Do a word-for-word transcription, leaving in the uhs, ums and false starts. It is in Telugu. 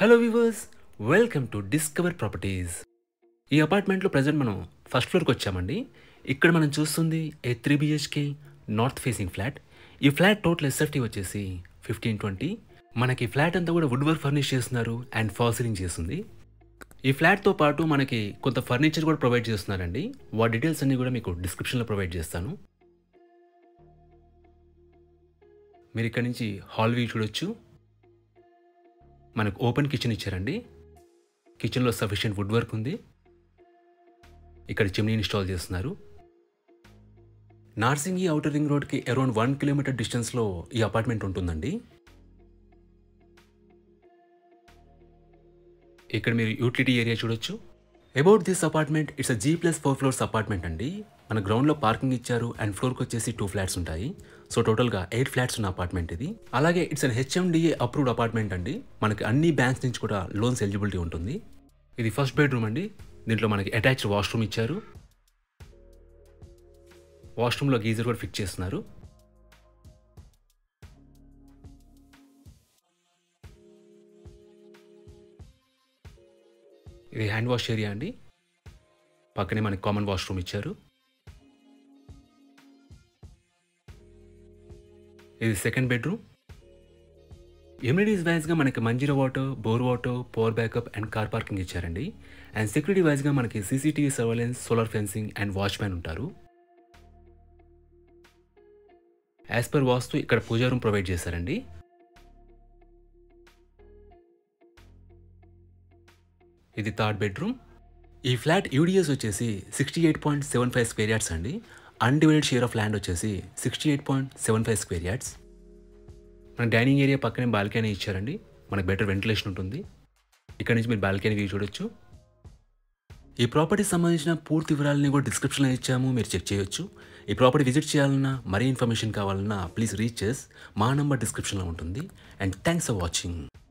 Hello viewers, welcome to discover properties. ఈ అపార్ట్మెంట్లో ప్రజెంట్ మనం ఫస్ట్ ఫ్లోర్కి వచ్చామండి. ఇక్కడ మనం చూస్తుంది a three BHK north facing flat. ఈ ఫ్లాట్ టోటల్ ఎస్ఎఫ్టీ వచ్చేసి ఫిఫ్టీన్ ట్వంటీ. మనకి ఫ్లాట్ అంతా కూడా వుడ్ వర్క్ ఫర్నిష్ చేస్తున్నారు అండ్ ఫాల్ సీలింగ్ చేస్తుంది. ఈ ఫ్లాట్తో పాటు మనకి కొంత ఫర్నిచర్ కూడా ప్రొవైడ్ చేస్తున్నారండి. వాటి డీటెయిల్స్ అన్నీ కూడా మీకు డిస్క్రిప్షన్లో ప్రొవైడ్ చేస్తాను. మీరు ఇక్కడ నుంచి హాల్ వ్యూ చూడొచ్చు. మనకు ఓపెన్ కిచెన్ ఇచ్చారండి. కిచెన్లో సఫిషియెంట్ వుడ్ వర్క్ ఉంది. ఇక్కడ చిమ్నీ ఇన్స్టాల్ చేస్తున్నారు. నార్సింగి ఔటర్ రింగ్ రోడ్కి అరౌండ్ వన్ కిలోమీటర్ డిస్టెన్స్లో ఈ అపార్ట్మెంట్ ఉంటుందండి. ఇక్కడ మీరు యూటిలిటీ ఏరియా చూడొచ్చు. About this apartment it's a G plus four floors apartment అండి. మన గ్రౌండ్లో పార్కింగ్ ఇచ్చారు అండ్ ఫ్లోర్కి వచ్చేసి టూ ఫ్లాట్స్ ఉంటాయి. సో టోటల్గా ఎయిట్ ఫ్లాట్స్ ఉన్న అపార్ట్మెంట్ ఇది. అలాగే it's an HMDA approved apartment అండి. మనకి అన్ని బ్యాంక్స్ నుంచి కూడా లోన్స్ ఎలిజిబిలిటీ ఉంటుంది. ఇది ఫస్ట్ బెడ్రూమ్ అండి. దీంట్లో మనకి అటాచ్డ్ వాష్రూమ్ ఇచ్చారు. వాష్రూమ్లో గీజర్ కూడా ఫిక్స్ చేస్తున్నారు. ఇది హ్యాండ్ వాష్ ఏరియా అండి. పక్కనే మనకి కామన్ వాష్రూమ్ ఇచ్చారు. ఇది సెకండ్ బెడ్రూమ్. ఎమ్యూనిటీస్ వైజ్గా మనకి Manjira water, bore water, power backup and car parking ఇచ్చారండి. అండ్ సెక్యూరిటీ వైజ్గా మనకి CCTV surveillance, solar fencing and watchman ఉంటారు. యాజ్ పర్ వాస్తు ఇక్కడ పూజా రూమ్ ప్రొవైడ్ చేశారండి. ఇది థర్డ్ బెడ్రూమ్. ఈ ఫ్లాట్ యూడిఎస్ వచ్చేసి sixty eight point seven five square yards అండి. అన్డివైడెడ్ షేర్ ఆఫ్ ల్యాండ్ వచ్చేసి sixty eight point seven five square yards. మన డైనింగ్ ఏరియా పక్కనే బాల్కనీ ఇచ్చారండి. మనకు బెటర్ వెంటిలేషన్ ఉంటుంది. ఇక్కడ నుంచి మీరు బాల్కనీ వ్యూ చూడొచ్చు. ఈ ప్రాపర్టీకి సంబంధించిన పూర్తి వివరాలని కూడా డిస్క్రిప్షన్లో ఇచ్చాము, మీరు చెక్ చేయొచ్చు. ఈ ప్రాపర్టీ విజిట్ చేయాలన్నా, మరీ ఇన్ఫర్మేషన్ కావాలన్నా ప్లీజ్ రీచ్ చేస్. మా నంబర్ డిస్క్రిప్షన్లో ఉంటుంది. And thanks for watching.